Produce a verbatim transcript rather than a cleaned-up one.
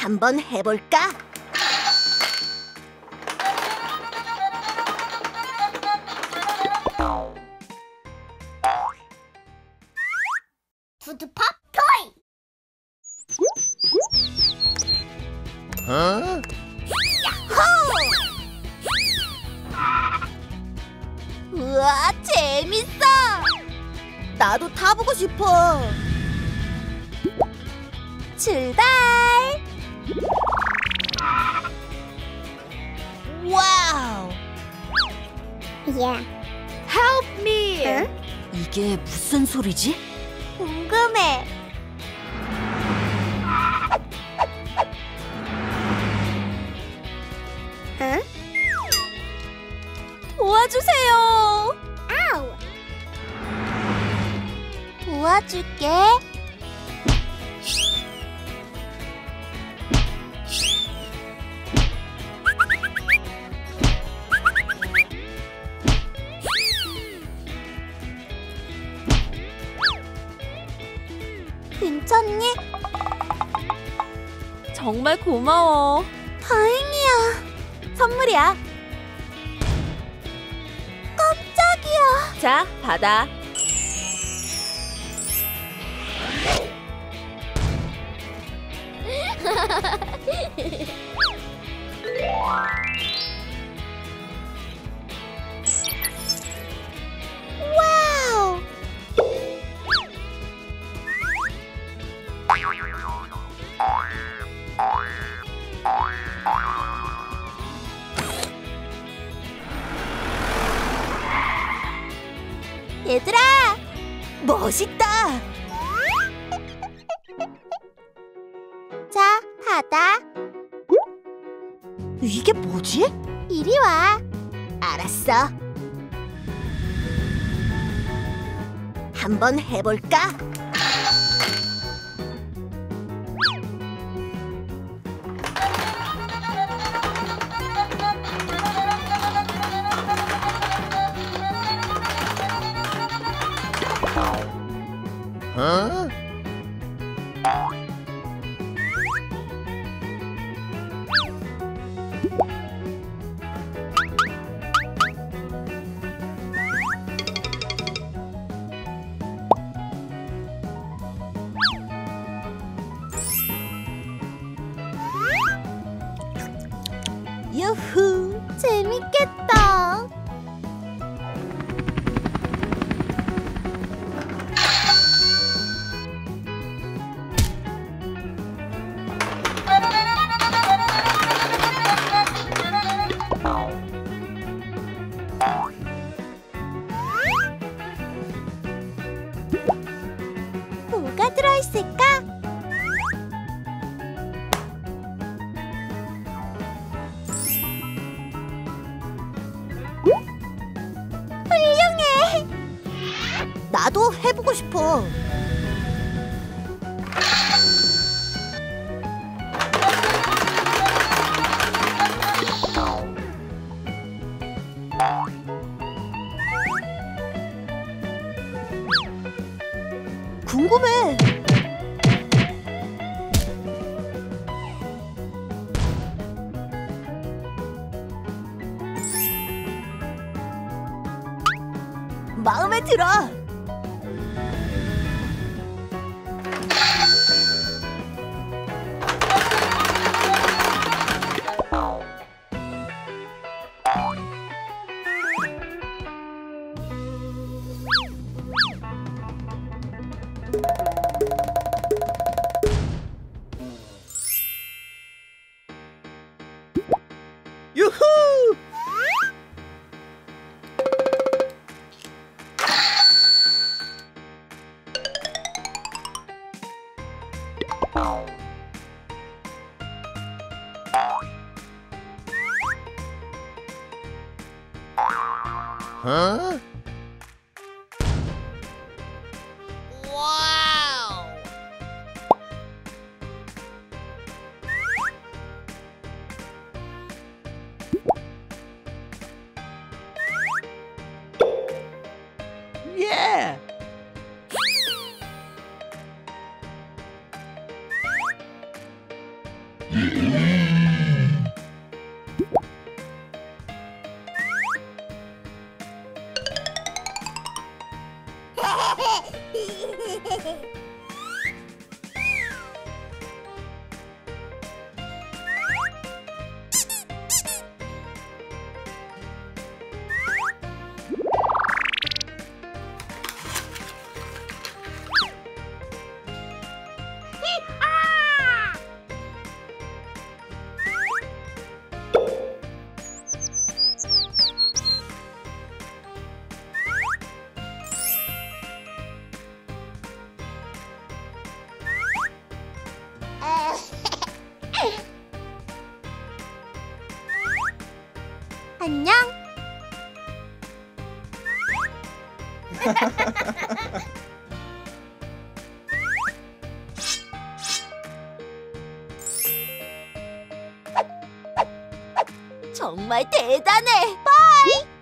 한번 해볼까? 푸드팝 토이! 어? 야호! 우와, 재밌어! 나도 타보고 싶어. 출발! 와우! Yeah. Help me! 응? 이게 무슨 소리지? 궁금해. 응? 도와주세요. 아우! 도와줄게. 괜찮니? 정말 고마워. 다행이야. 선물이야. 깜짝이야. 자, 받아. 와우! 얘들아! 멋있다! 자, 받아. 이게 뭐지? 이리 와. 알았어. 한번 해볼까? 어? 유후! 재밌겠다! 뭐가 들어있을까? 훌륭해! 나도 해보고 싶어. 궁금해. 마음에 들어. 유후! 어? 와우! 예! 안녕. 정말 대단해. 바이.